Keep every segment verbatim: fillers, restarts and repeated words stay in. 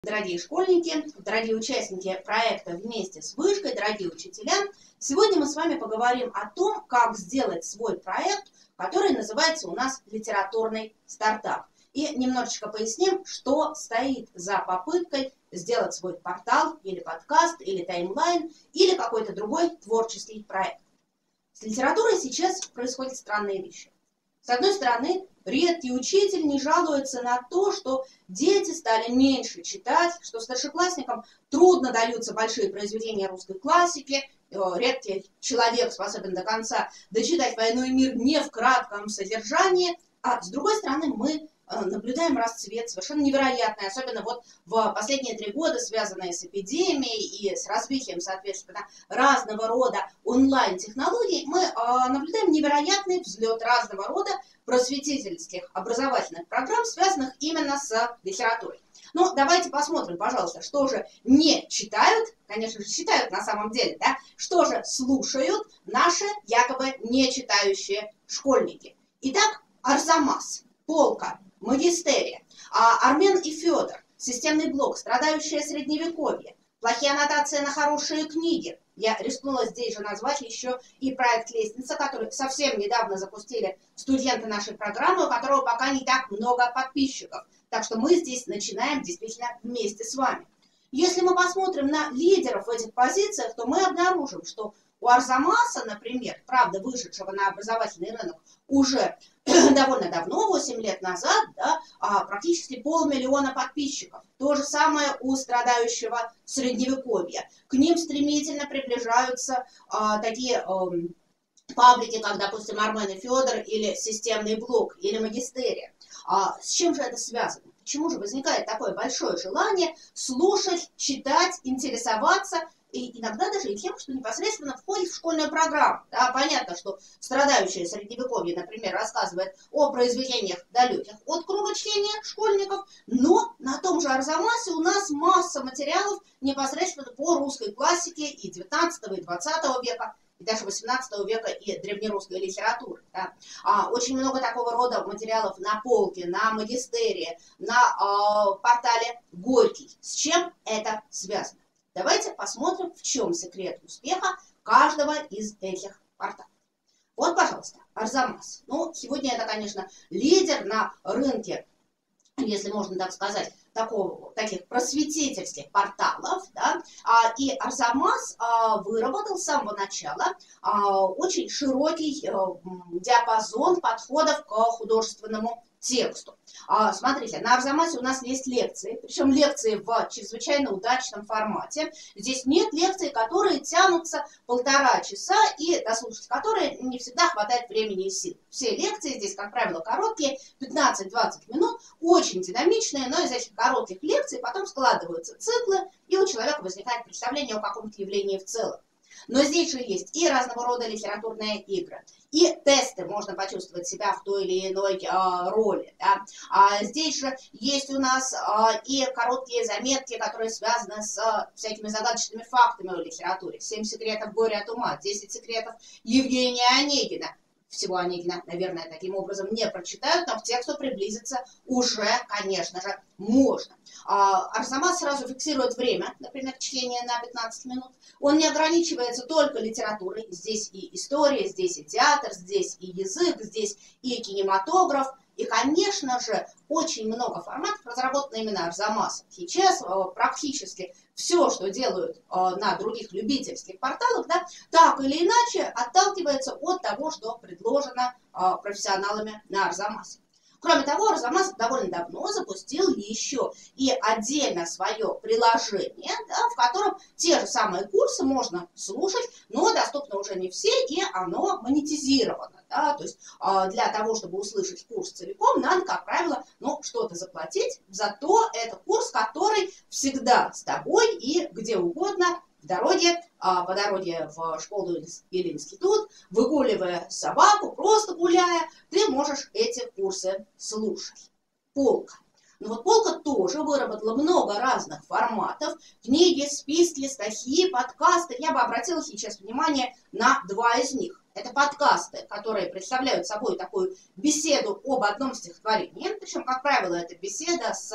Дорогие школьники, дорогие участники проекта «Вместе с вышкой», дорогие учителя, сегодня мы с вами поговорим о том, как сделать свой проект, который называется у нас «Литературный стартап». И немножечко поясним, что стоит за попыткой сделать свой портал, или подкаст, или таймлайн, или какой-то другой творческий проект. С литературой сейчас происходят странные вещи. С одной стороны, редкий учитель не жалуется на то, что дети стали меньше читать, что старшеклассникам трудно даются большие произведения русской классики, редкий человек способен до конца дочитать «Войну и мир» не в кратком содержании, а с другой стороны, мы наблюдаем расцвет совершенно невероятный, особенно вот в последние три года, связанные с эпидемией и с развитием, соответственно, разного рода онлайн-технологий, мы наблюдаем невероятный взлет разного рода просветительских образовательных программ, связанных именно с литературой. Ну, давайте посмотрим, пожалуйста, что же не читают, конечно же, читают на самом деле, да, что же слушают наши якобы не читающие школьники. Итак, Арзамас, Полка, Магистерия, Армен и Федор, Системный блок, Страдающее средневековье, Плохие аннотации на хорошие книги. Я рискнула здесь же назвать еще и проект «Лестница», который совсем недавно запустили студенты нашей программы, у которого пока не так много подписчиков. Так что мы здесь начинаем действительно вместе с вами. Если мы посмотрим на лидеров в этих позициях, то мы обнаружим, что у Арзамаса, например, правда, вышедшего на образовательный рынок уже довольно давно, восемь лет назад, да, практически полмиллиона подписчиков. То же самое у Страдающего средневековья. К ним стремительно приближаются а, такие а, паблики, как, допустим, Армен и Федор, или Системный блок, или Магистерия. А, с чем же это связано? Почему же возникает такое большое желание слушать, читать, интересоваться, и иногда даже и тем, что непосредственно входит в школьную программу. Да, понятно, что Страдающее средневековье, например, рассказывает о произведениях далеких от круга чтения школьников, но на том же Арзамасе у нас масса материалов непосредственно по русской классике и девятнадцатого, и двадцатого века, и даже восемнадцатого века и древнерусской литературы. Да. А, очень много такого рода материалов на Полке, на Магистерии, на а, портале Горький. С чем это связано? Давайте посмотрим, в чем секрет успеха каждого из этих порталов. Вот, пожалуйста, Арзамас. Ну, сегодня это, конечно, лидер на рынке, если можно так сказать, такого, таких просветительских порталов. Да? А, и Арзамас а, выработал с самого начала а, очень широкий а, диапазон подходов к художественному тексту. А, смотрите, на Арзамасе у нас есть лекции, причем лекции в чрезвычайно удачном формате. Здесь нет лекций, которые тянутся полтора часа и дослушать которые не всегда хватает времени и сил. Все лекции здесь, как правило, короткие, пятнадцать-двадцать минут, очень динамичные, но из этих коротких лекций потом складываются циклы, и у человека возникает представление о каком-то явлении в целом. Но здесь же есть и разного рода литературные игры, и тесты, можно почувствовать себя в той или иной э, роли. Да? А здесь же есть у нас э, и короткие заметки, которые связаны с э, всякими загадочными фактами о литературе. «Семь секретов горя от ума», «Десять секретов Евгения Онегина». Всего Онегина, наверное, таким образом не прочитают, но к тексту приблизиться уже, конечно же, можно. Арзамас сразу фиксирует время, например, чтения на пятнадцать минут. Он не ограничивается только литературой. Здесь и история, здесь и театр, здесь и язык, здесь и кинематограф. И, конечно же, очень много форматов разработано именно Арзамасом. Сейчас практически все, что делают на других любительских порталах, да, так или иначе отталкивается от того, что предложено профессионалами на Арзамасе. Кроме того, Арзамас довольно давно запустил еще и отдельно свое приложение, да, в котором те же самые курсы можно слушать, но доступны уже не все, и оно монетизировано. Да, то есть для того, чтобы услышать курс целиком, надо, как правило, ну, что-то заплатить, зато это курс, который всегда с тобой и где угодно, в дороге, по дороге в школу или институт, выгуливая собаку, просто гуляя, ты можешь эти курсы слушать. Полка. Но вот Полка тоже выработала много разных форматов. Книги, списки, статьи, подкасты. Я бы обратила сейчас внимание на два из них. Это подкасты, которые представляют собой такую беседу об одном стихотворении. Причем, как правило, это беседа с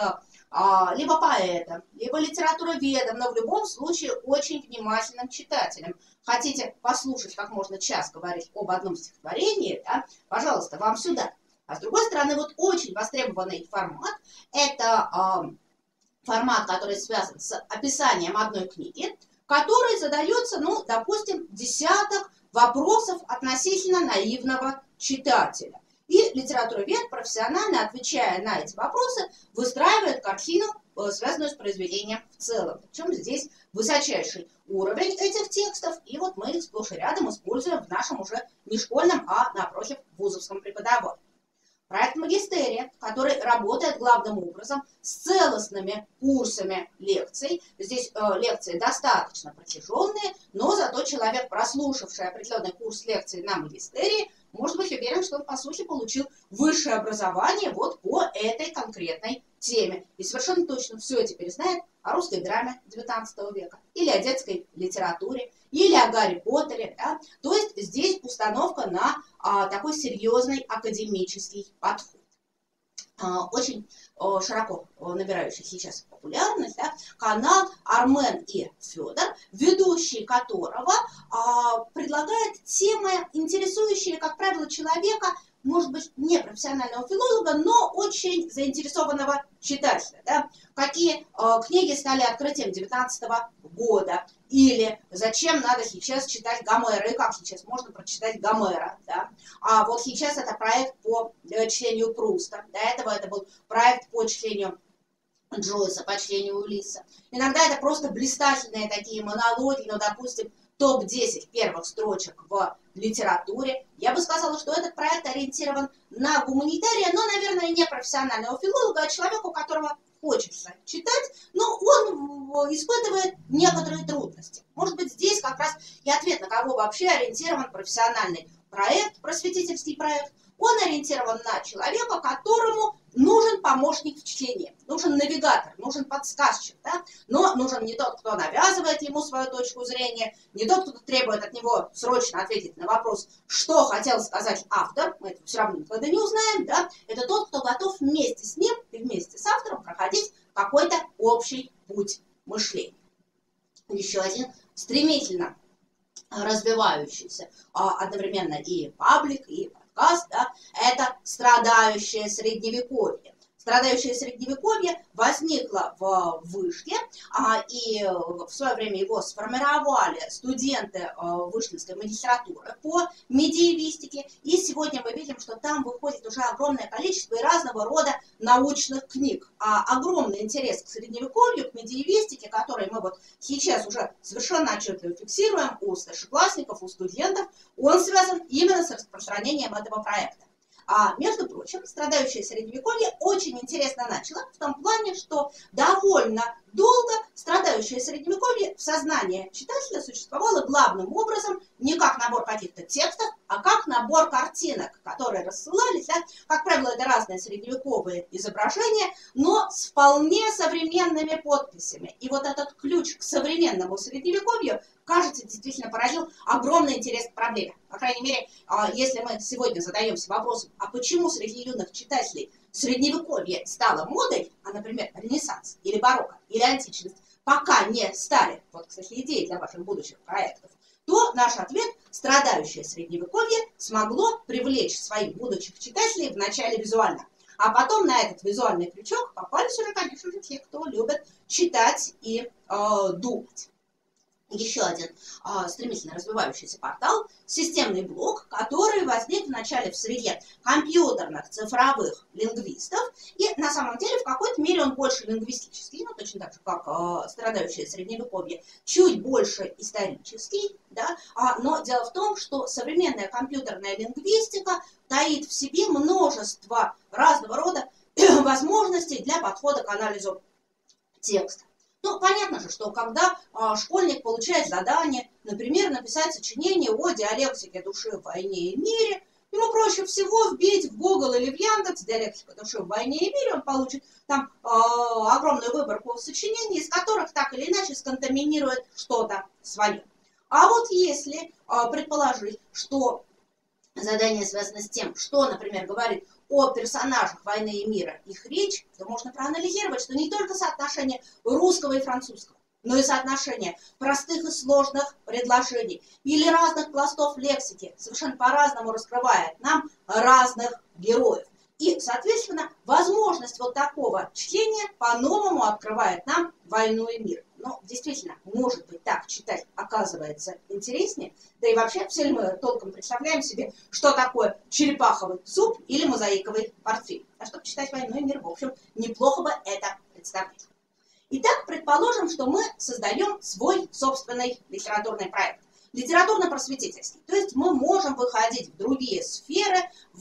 а, либо поэтом, либо литературоведом, но в любом случае очень внимательным читателем. Хотите послушать, как можно час говорить об одном стихотворении, да? Пожалуйста, вам сюда. А с другой стороны, вот очень востребованный формат – это а, формат, который связан с описанием одной книги, который задается, ну, допустим, десяток вопросов относительно наивного читателя. И литературовед, профессионально отвечая на эти вопросы, выстраивает картину, связанную с произведением в целом. Причем здесь высочайший уровень этих текстов, и вот мы их сплошь и рядом используем в нашем уже не школьном, а, напротив, вузовском преподавании. Проект магистерия, который работает главным образом с целостными курсами лекций. Здесь э, лекции достаточно протяженные, но зато человек, прослушавший определенный курс лекций на магистерии, может быть уверен, что он, по сути, получил высшее образование вот по этой конкретной теме. И совершенно точно все теперь знает о русской драме девятнадцатого века, или о детской литературе, или о Гарри Поттере. Да? То есть здесь установка на а, такой серьезный академический подход. А, очень а, широко набирающий сейчас популярность, да, канал Армен и Федор, ведущий которого а, предлагает темы, интересующие, как правило, человека, может быть, не профессионального филолога, но очень заинтересованного читателя. Да? Какие э, книги стали открытием девятнадцатого года? Или зачем надо сейчас читать Гомера? И как сейчас можно прочитать Гомера? Да? А вот сейчас это проект по э, чтению Пруста. До этого это был проект по чтению Джойса, по чтению Улисса. Иногда это просто блистательные такие монологи, ну, допустим, топ десять первых строчек в литературе. Я бы сказала, что этот проект ориентирован на гуманитария, но, наверное, не профессионального филолога, а человека, у которого хочется читать, но он испытывает некоторые трудности. Может быть, здесь как раз и ответ, на кого вообще ориентирован профессиональный проект, просветительский проект. Он ориентирован на человека, которому нужен помощник в чтении, нужен навигатор, нужен подсказчик, да? Но нужен не тот, кто навязывает ему свою точку зрения, не тот, кто требует от него срочно ответить на вопрос, что хотел сказать автор, мы это все равно никогда не узнаем, да? Это тот, кто готов вместе с ним и вместе с автором проходить какой-то общий путь мышления. Еще один стремительно развивающийся одновременно и паблик, и подкаст, да, это страдающее средневековье. Страдающее средневековье возникло в Вышке, а, и в свое время его сформировали студенты а, Вышкинской магистратуры по медиевистике. И сегодня мы видим, что там выходит уже огромное количество и разного рода научных книг. А огромный интерес к средневековью, к медиевистике, который мы вот сейчас уже совершенно отчетливо фиксируем у старшеклассников, у студентов, он связан именно с распространением этого проекта. А, между прочим, страдающее средневековье очень интересно начало в том плане, что довольно долго страдающее средневековье в сознании читателя существовало главным образом не как набор каких-то текстов, а как набор картинок, которые рассылались. Да? Как правило, это разные средневековые изображения, но с вполне современными подписями. И вот этот ключ к современному средневековью, кажется, действительно породил огромный интерес к проблеме. По крайней мере, если мы сегодня задаемся вопросом, а почему среди юных читателей средневековье стало модой, а, например, Ренессанс или барокко или античность пока не стали, вот, кстати, идеей для ваших будущих проектов, то наш ответ – страдающее средневековье смогло привлечь своих будущих читателей вначале визуально. А потом на этот визуальный крючок попались уже, конечно же, те, кто любит читать и э, думать. Еще один а, стремительно развивающийся портал – системный блок, который возник вначале в среде компьютерных цифровых лингвистов. И на самом деле в какой-то мере он больше лингвистический, ну точно так же, как а, страдающее средневековье, чуть больше исторический. Да? А, но дело в том, что современная компьютерная лингвистика таит в себе множество разного рода возможностей для подхода к анализу текста. Ну, понятно же, что когда а, школьник получает задание, например, написать сочинение о диалектике души в войне и мире, ему проще всего вбить в Google или в Яндекс диалектика души в войне и мире, он получит там а, огромную выборку сочинений, из которых так или иначе сконтаминирует что-то свое. А вот если а, предположить, что задание связано с тем, что, например, говорит о персонажах «Войны и мира» их речь, то можно проанализировать, что не только соотношение русского и французского, но и соотношение простых и сложных предложений или разных пластов лексики совершенно по-разному раскрывает нам разных героев. И, соответственно, возможность вот такого чтения по-новому открывает нам «Войну и мир». Ну, действительно, может быть, так читать оказывается интереснее. Да и вообще, все ли мы толком представляем себе, что такое черепаховый суп или мозаиковый портфель. А чтобы читать «Войну и мир», в общем, неплохо бы это представлять. Итак, предположим, что мы создаем свой собственный литературный проект. Литературно-просветительский. То есть мы можем выходить в другие сферы,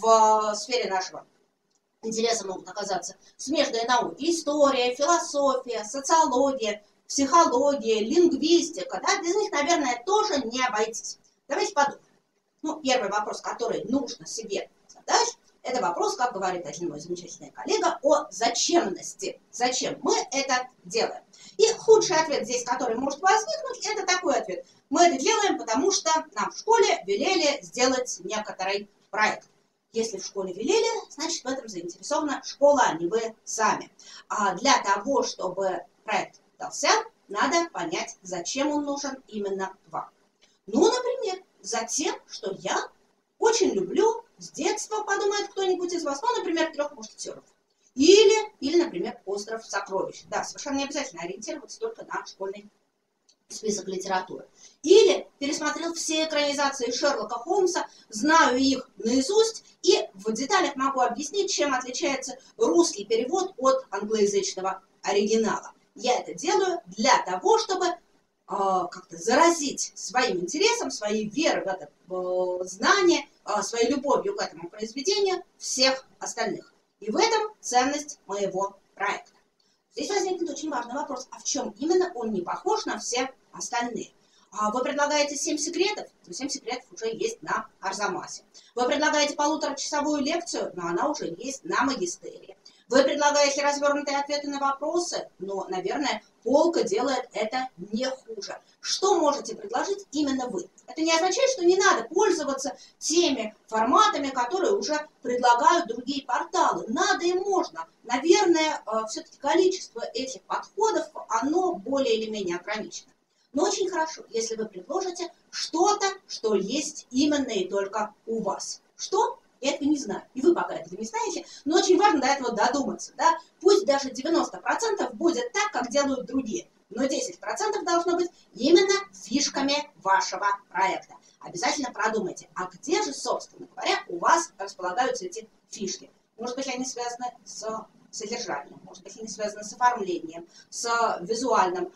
в сфере нашего интереса могут оказаться смежные науки: история, философия, социология, психология, лингвистика. Да? Без них, наверное, тоже не обойтись. Давайте подумаем. Ну, первый вопрос, который нужно себе задать, это вопрос, как говорит один мой замечательный коллега, о зачемности. Зачем мы это делаем? И худший ответ здесь, который может возникнуть, это такой ответ. Мы это делаем, потому что нам в школе велели сделать некоторый проект. Если в школе велели, значит, в этом заинтересована школа, а не вы сами. А для того, чтобы проект дался, надо понять, зачем он нужен именно вам. Ну, например, за тем, что я очень люблю с детства, подумает кто-нибудь из вас, ну, например, «Трех мушкетеров». Или, или, например, «Остров сокровищ». Да, совершенно не обязательно ориентироваться только на школьный список литературы. Или пересмотрел все экранизации Шерлока Холмса, знаю их наизусть, и в деталях могу объяснить, чем отличается русский перевод от англоязычного оригинала. Я это делаю для того, чтобы э, как-то заразить своим интересом, своей верой в это э, знание, э, своей любовью к этому произведению всех остальных. И в этом ценность моего проекта. Здесь возникнет очень важный вопрос, а в чем именно он не похож на все остальные? Вы предлагаете семь секретов, но семь секретов уже есть на Арзамасе. Вы предлагаете полуторачасовую лекцию, но она уже есть на магистерии. Вы предлагаете развернутые ответы на вопросы, но, наверное, полка делает это не хуже. Что можете предложить именно вы? Это не означает, что не надо пользоваться теми форматами, которые уже предлагают другие порталы. Надо и можно. Наверное, все-таки количество этих подходов, оно более или менее ограничено. Но очень хорошо, если вы предложите что-то, что есть именно и только у вас. Что? Я этого не знаю. И вы пока этого не знаете, но очень важно до этого додуматься. Да? Пусть даже девяносто процентов будет так, как делают другие, но десять процентов должно быть именно фишками вашего проекта. Обязательно продумайте, а где же, собственно говоря, у вас располагаются эти фишки. Может быть, они связаны с содержанием, может быть, они связаны с оформлением, с визуальным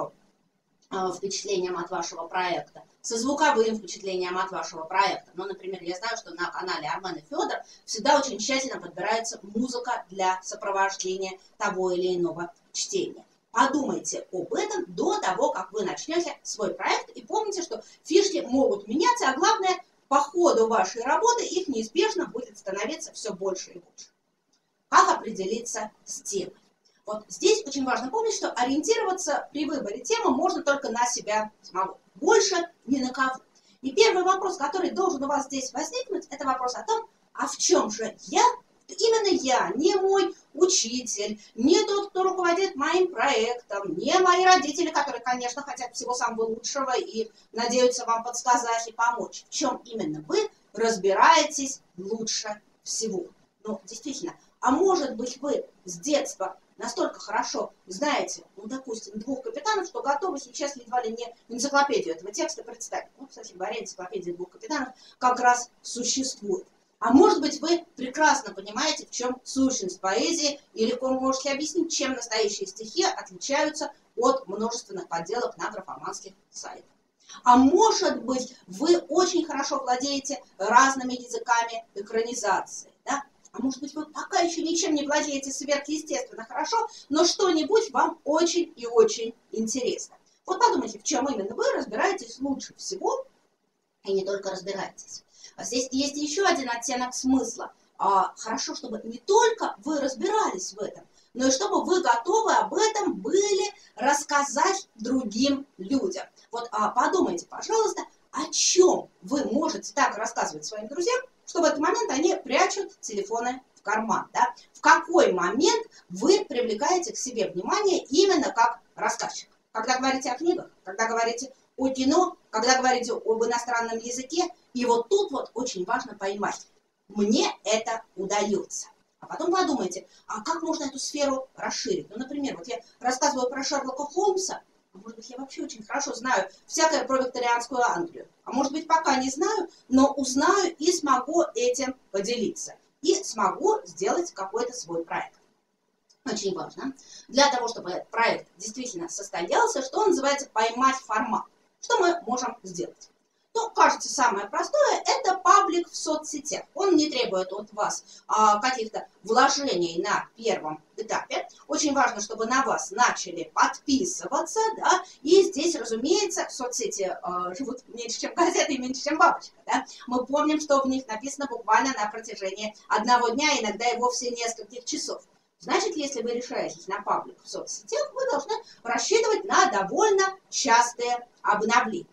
впечатлением от вашего проекта, со звуковым впечатлением от вашего проекта. Ну, например, я знаю, что на канале Армен и Федор всегда очень тщательно подбирается музыка для сопровождения того или иного чтения. Подумайте об этом до того, как вы начнете свой проект, и помните, что фишки могут меняться, а главное, по ходу вашей работы их неизбежно будет становиться все больше и больше. Как определиться с темой? Вот здесь очень важно помнить, что ориентироваться при выборе темы можно только на себя самого. Больше ни на кого. И первый вопрос, который должен у вас здесь возникнуть, это вопрос о том, а в чем же я, именно я, не мой учитель, не тот, кто руководит моим проектом, не мои родители, которые, конечно, хотят всего самого лучшего и надеются вам подсказать и помочь. В чем именно вы разбираетесь лучше всего? Ну, действительно, а может быть вы с детства настолько хорошо знаете, ну, допустим, двух капитанов, что готовы сейчас едва ли не энциклопедию этого текста представить. Ну, кстати говоря, энциклопедия двух капитанов как раз существует. А может быть, вы прекрасно понимаете, в чем сущность поэзии, и легко можете объяснить, чем настоящие стихи отличаются от множественных подделок на графоманских сайтах. А может быть, вы очень хорошо владеете разными языками экранизации, да? А может быть, вы пока еще ничем не владеете сверхъестественно хорошо, но что-нибудь вам очень и очень интересно. Вот подумайте, в чем именно вы разбираетесь лучше всего, и не только разбираетесь. А здесь есть еще один оттенок смысла. А, хорошо, чтобы не только вы разбирались в этом, но и чтобы вы готовы об этом были рассказать другим людям. Вот а, подумайте, пожалуйста, о чем вы можете так рассказывать своим друзьям, что в этот момент они прячут телефоны в карман, да? В какой момент вы привлекаете к себе внимание именно как рассказчик? Когда говорите о книгах, когда говорите о кино, когда говорите об иностранном языке. И вот тут вот очень важно поймать, мне это удается. А потом подумайте, а как можно эту сферу расширить? Ну, например, вот я рассказываю про Шерлока Холмса, а может быть, я вообще очень хорошо знаю всякое про викторианскую Англию. А может быть, пока не знаю, но узнаю и смогу этим поделиться. И смогу сделать какой-то свой проект. Очень важно. Для того, чтобы этот проект действительно состоялся, что называется поймать формат. Что мы можем сделать? Ну, кажется, самое простое – это паблик в соцсетях. Он не требует от вас а, каких-то вложений на первом этапе. Очень важно, чтобы на вас начали подписываться, да, и здесь, разумеется, соцсети а, живут меньше, чем газеты и меньше, чем бабочка, да. Мы помним, что в них написано буквально на протяжении одного дня, иногда и вовсе нескольких часов. Значит, если вы решаетесь на паблик в соцсетях, вы должны рассчитывать на довольно частые обновления.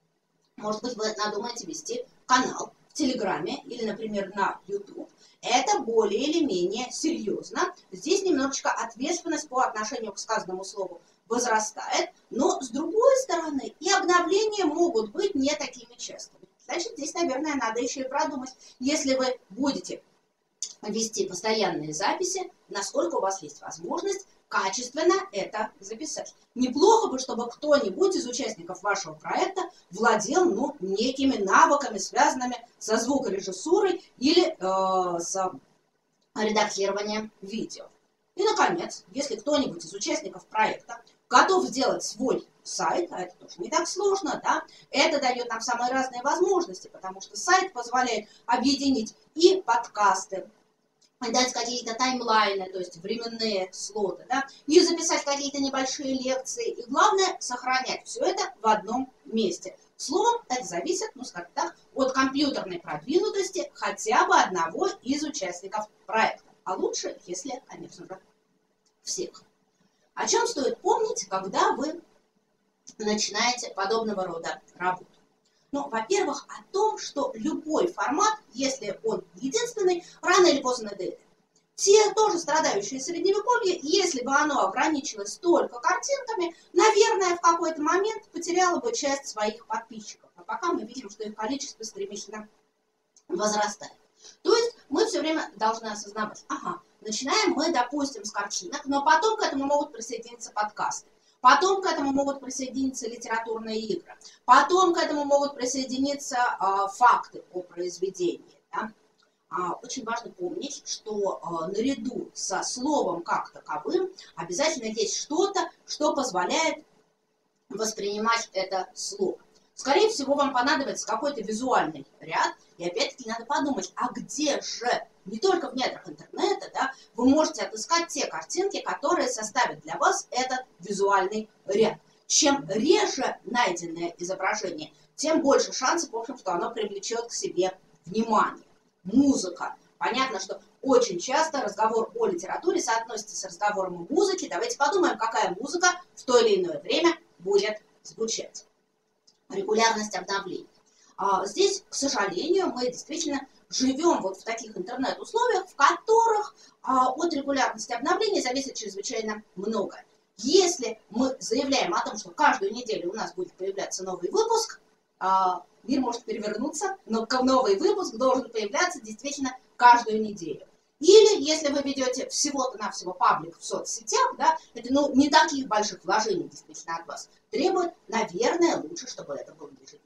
Может быть, вы надумаете вести канал в Телеграме или, например, на YouTube. Это более или менее серьезно. Здесь немножечко ответственность по отношению к сказанному слову возрастает, но, с другой стороны, и обновления могут быть не такими частыми. Значит, здесь, наверное, надо еще и продумать, если вы будете вести постоянные записи, насколько у вас есть возможность качественно это записать. Неплохо бы, чтобы кто-нибудь из участников вашего проекта владел ну, некими навыками, связанными со звукорежиссурой или э, с редактированием видео. И, наконец, если кто-нибудь из участников проекта готов сделать свой сайт, а это тоже не так сложно, да, это дает нам самые разные возможности, потому что сайт позволяет объединить и подкасты, дать какие-то таймлайны, то есть временные слоты, да, и записать какие-то небольшие лекции. И главное, сохранять все это в одном месте. Словом, это зависит, ну, скажем так, от компьютерной продвинутости хотя бы одного из участников проекта. А лучше, если, конечно же, всех. О чем стоит помнить, когда вы начинаете подобного рода работу? Ну, во-первых, о том, что любой формат, если он единственный, рано или поздно надоедает. Те тоже страдающие средневековье, если бы оно ограничилось только картинками, наверное, в какой-то момент потеряло бы часть своих подписчиков. А пока мы видим, что их количество стремительно возрастает. То есть мы все время должны осознавать, ага, начинаем мы, допустим, с картинок, но потом к этому могут присоединиться подкасты. Потом к этому могут присоединиться литературные игры. Потом к этому могут присоединиться э, факты о произведении. Да? А, очень важно помнить, что э, наряду со словом как таковым обязательно есть что-то, что позволяет воспринимать это слово. Скорее всего, вам понадобится какой-то визуальный ряд. И опять-таки надо подумать, а где же, не только в недрах интернета, да, вы можете отыскать те картинки, которые составят для вас этот визуальный ряд. Чем реже найденное изображение, тем больше шансов, в общем, что оно привлечет к себе внимание. Музыка. Понятно, что очень часто разговор о литературе соотносится с разговором о музыке. Давайте подумаем, какая музыка в то или иное время будет звучать. Регулярность обновлений. Здесь, к сожалению, мы действительно живем вот в таких интернет-условиях, в которых от регулярности обновлений зависит чрезвычайно многое. Если мы заявляем о том, что каждую неделю у нас будет появляться новый выпуск, мир может перевернуться, но новый выпуск должен появляться действительно каждую неделю. Или если вы ведете всего-то навсего паблик в соцсетях, да, это ну, не таких больших вложений действительно от вас требует, наверное, лучше, чтобы это было ежедневно.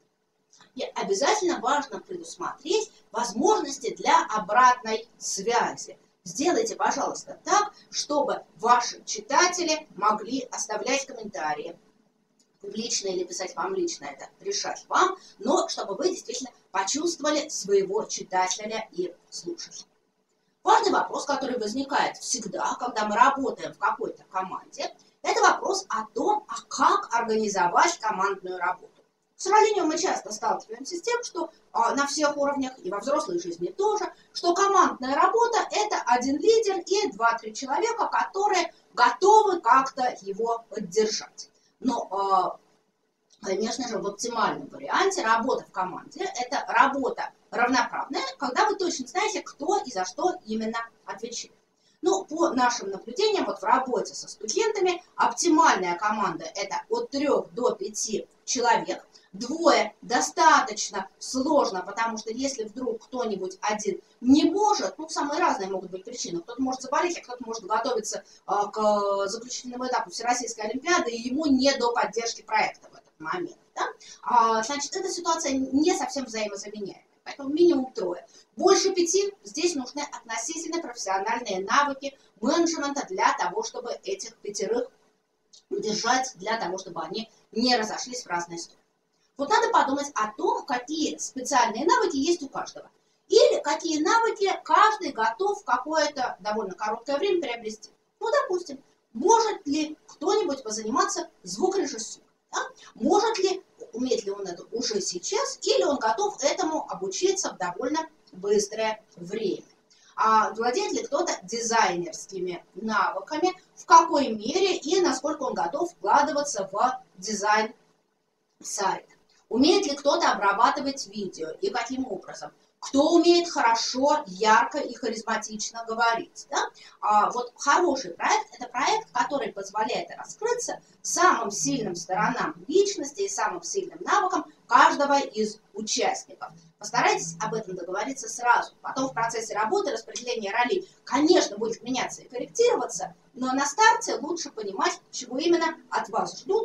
И обязательно важно предусмотреть возможности для обратной связи. Сделайте, пожалуйста, так, чтобы ваши читатели могли оставлять комментарии. Публично или писать вам лично, это решать вам, но чтобы вы действительно почувствовали своего читателя и слушателя. Важный вопрос, который возникает всегда, когда мы работаем в какой-то команде, это вопрос о том, а как организовать командную работу. К сожалению, мы часто сталкиваемся с тем, что а, на всех уровнях, и во взрослой жизни тоже, что командная работа – это один лидер и два-три человека, которые готовы как-то его поддержать. Но, а, конечно же, в оптимальном варианте работа в команде – это работа равноправное, когда вы точно знаете, кто и за что именно отвечает. Ну, по нашим наблюдениям, вот в работе со студентами оптимальная команда – это от трёх до пяти человек. Двое достаточно сложно, потому что если вдруг кто-нибудь один не может, ну, самые разные могут быть причины. Кто-то может заболеть, а кто-то может готовиться а, к заключительному этапу Всероссийской Олимпиады, и ему не до поддержки проекта в этот момент. Да? А, значит, эта ситуация не совсем взаимозаменяемая. Поэтому минимум трое. Больше пяти здесь нужны относительно профессиональные навыки менеджмента для того, чтобы этих пятерых удержать, для того, чтобы они не разошлись в разные стороны. Вот надо подумать о том, какие специальные навыки есть у каждого. Или какие навыки каждый готов в какое-то довольно короткое время приобрести. Ну, допустим, может ли кто-нибудь позаниматься звукорежиссурой? Да? Может ли, умеет ли он это уже сейчас, или он готов этому обучиться в довольно быстрое время? А владеет ли кто-то дизайнерскими навыками, в какой мере и насколько он готов вкладываться в дизайн сайта? Умеет ли кто-то обрабатывать видео и каким образом? Кто умеет хорошо, ярко и харизматично говорить? Да? А вот хороший проект – это проект, который позволяет раскрыться самым сильным сторонам личности и самым сильным навыкам каждого из участников. Постарайтесь об этом договориться сразу. Потом в процессе работы распределение ролей, конечно, будет меняться и корректироваться, но на старте лучше понимать, чего именно от вас ждут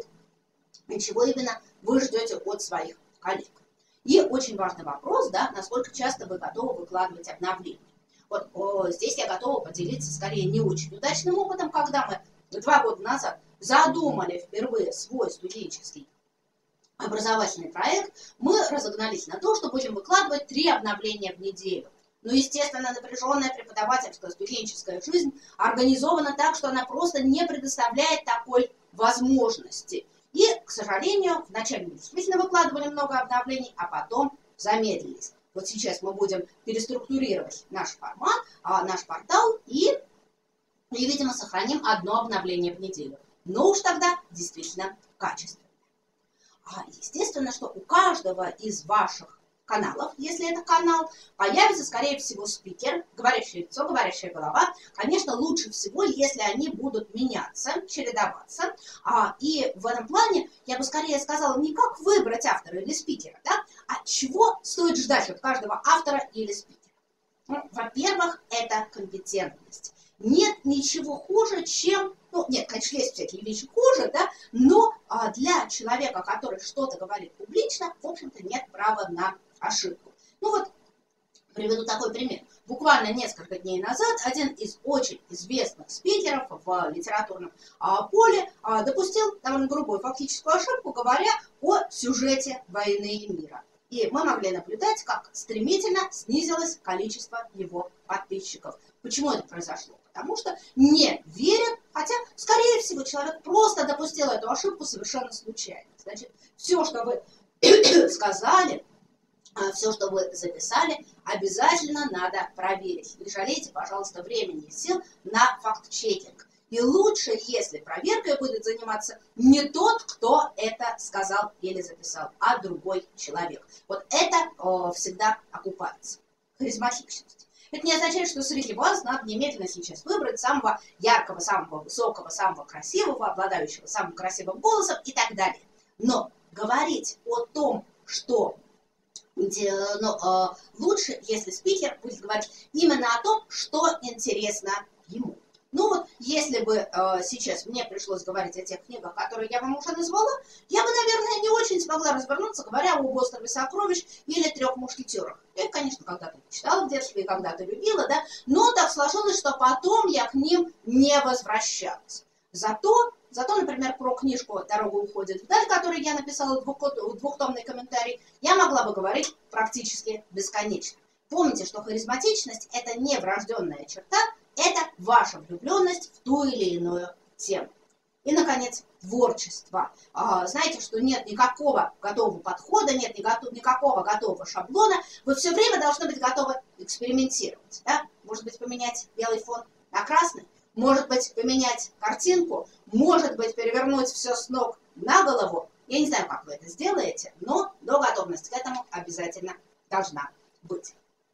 и чего именно вы ждете от своих коллег. И очень важный вопрос, да, насколько часто вы готовы выкладывать обновления. Вот о, здесь я готова поделиться скорее не очень удачным опытом, когда мы два года назад задумали впервые свой студенческий образовательный проект, мы разогнались на то, что будем выкладывать три обновления в неделю. Но, естественно, напряженная преподавательская студенческая жизнь организована так, что она просто не предоставляет такой возможности. И, к сожалению, вначале мы действительно выкладывали много обновлений, а потом замедлились. Вот сейчас мы будем переструктурировать наш формат, наш портал и, и, видимо, сохраним одно обновление в неделю. Но уж тогда действительно качественно. А естественно, что у каждого из ваших каналов, если это канал, появится, скорее всего, спикер, говорящее лицо, говорящая голова. Конечно, лучше всего, если они будут меняться, чередоваться. А, и в этом плане я бы скорее сказала не как выбрать автора или спикера, да, а чего стоит ждать от каждого автора или спикера. Ну, во-первых, это компетентность. Нет ничего хуже, чем... Ну, нет, конечно, есть всякие вещи хуже, да, но а, для человека, который что-то говорит публично, в общем-то, нет права на ошибку. Ну вот, приведу такой пример. Буквально несколько дней назад один из очень известных спикеров в литературном а, поле а, допустил довольно грубую фактическую ошибку, говоря о сюжете «Войны и мира». И мы могли наблюдать, как стремительно снизилось количество его подписчиков. Почему это произошло? Потому что не верят, хотя, скорее всего, человек просто допустил эту ошибку совершенно случайно. Значит, все, что вы сказали, все, что вы записали, обязательно надо проверить. Не жалейте, пожалуйста, времени и сил на факт-чекинг. И лучше, если проверкой будет заниматься не тот, кто это сказал или записал, а другой человек. Вот это э, всегда окупается. Харизматичность. Это не означает, что среди вас надо немедленно сейчас выбрать самого яркого, самого высокого, самого красивого, обладающего самым красивым голосом и так далее. Но говорить о том, что но, э, лучше, если спикер будет говорить именно о том, что интересно ему. Ну вот, если бы э, сейчас мне пришлось говорить о тех книгах, которые я вам уже назвала, я бы, наверное, не очень смогла развернуться, говоря об «Острове сокровищ» или «Трех мушкетерах». Я, конечно, когда-то читала в детстве и когда-то любила, да, но так сложилось, что потом я к ним не возвращалась. Зато, зато, например, про книжку «Дорога уходит вдаль», которую я написала в двухтомный комментарий, я могла бы говорить практически бесконечно. Помните, что харизматичность – это не врожденная черта, это ваша влюбленность в ту или иную тему. И, наконец, творчество. Знаете, что нет никакого готового подхода, нет никакого готового шаблона. Вы все время должны быть готовы экспериментировать. Да? Может быть, поменять белый фон на красный, может быть, поменять картинку, может быть, перевернуть все с ног на голову. Я не знаю, как вы это сделаете, но до готовности к этому обязательно должна быть.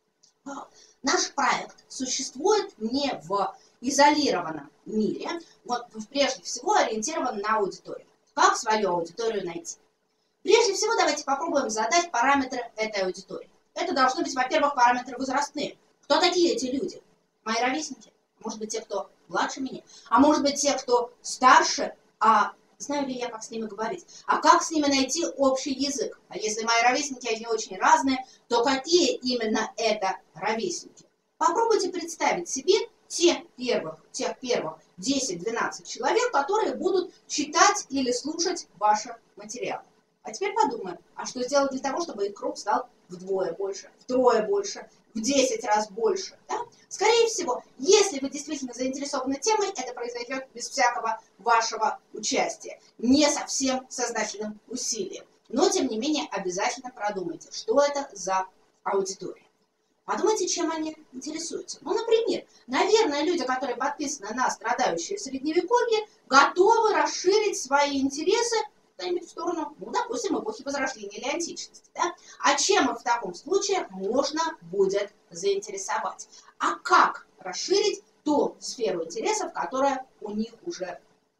Наш проект существует не в изолированном мире, вот прежде всего ориентирован на аудиторию. Как свою аудиторию найти? Прежде всего давайте попробуем задать параметры этой аудитории. Это должны быть, во-первых, параметры возрастные. Кто такие эти люди? Мои ровесники? Может быть, те, кто младше меня? А может быть, те, кто старше? А знаю ли я, как с ними говорить? А как с ними найти общий язык? А если мои ровесники, они очень разные, то какие именно это ровесники? Попробуйте представить себе те первых, тех первых десять-двенадцать человек, которые будут читать или слушать ваши материалы. А теперь подумаем, а что сделать для того, чтобы их круг стал вдвое больше, втрое больше, в десять раз больше? Да? Скорее всего, если вы действительно заинтересованы темой, это произойдет без всякого вашего участия, не совсем сознательным усилием. Но, тем не менее, обязательно продумайте, что это за аудитория. Подумайте, чем они интересуются. Ну, например, наверное, люди, которые подписаны на страдающие в Средневековье, готовы расширить свои интересы в сторону, ну, допустим, эпохи Возрождения или античности. Да? А чем их в таком случае можно будет заинтересовать? А как расширить ту сферу интересов, которая у них уже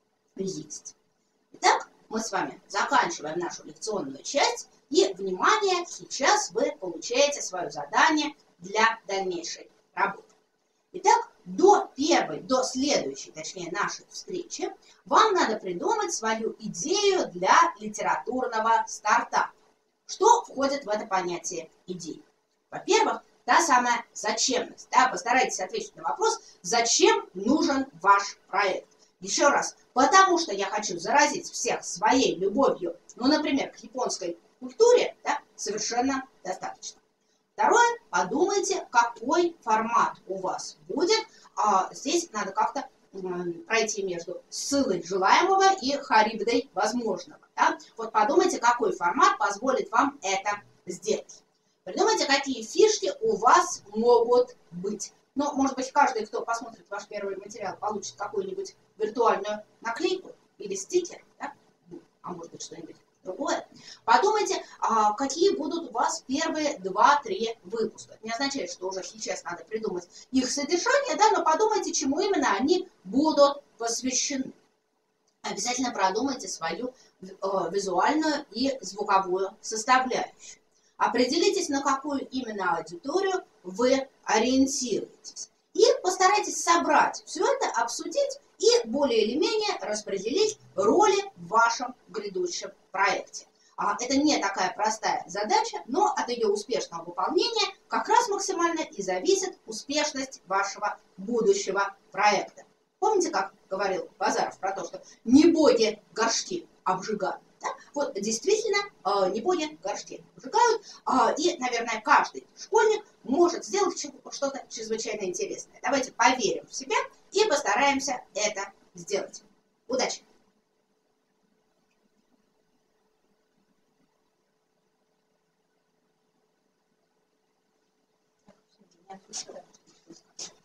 есть? Итак, мы с вами заканчиваем нашу лекционную часть. И, внимание, сейчас вы получаете свое задание для дальнейшей работы. Итак, до первой, до следующей, точнее, нашей встречи, вам надо придумать свою идею для литературного стартапа. Что входит в это понятие идеи? Во-первых, та самая зачемность. Да, постарайтесь ответить на вопрос, зачем нужен ваш проект. Еще раз, потому что я хочу заразить всех своей любовью, ну, например, к японской культуре, да, совершенно достаточно. Второе, подумайте, какой формат у вас будет. А, здесь надо как-то пройти между ссылой желаемого и харибдой возможного. Да? Вот подумайте, какой формат позволит вам это сделать. Придумайте, какие фишки у вас могут быть. Ну, может быть, каждый, кто посмотрит ваш первый материал, получит какую-нибудь виртуальную наклейку или стикер, да? А может быть, что-нибудь другое. Подумайте, а, какие будут у вас первые два-три выпуска. Это не означает, что уже сейчас надо придумать их содержание, да, но подумайте, чему именно они будут посвящены. Обязательно продумайте свою э, визуальную и звуковую составляющую. Определитесь, на какую именно аудиторию вы ориентируетесь. И постарайтесь собрать все это, обсудить и более или менее распределить роли в вашем грядущем проекте. Это не такая простая задача, но от ее успешного выполнения как раз максимально и зависит успешность вашего будущего проекта. Помните, как говорил Базаров про то, что не боги горшки обжигают? Да? Вот действительно, не боги горшки обжигают, и, наверное, каждый школьник может сделать что-то чрезвычайно интересное. Давайте поверим в себя и постараемся это сделать. Удачи! Thank you.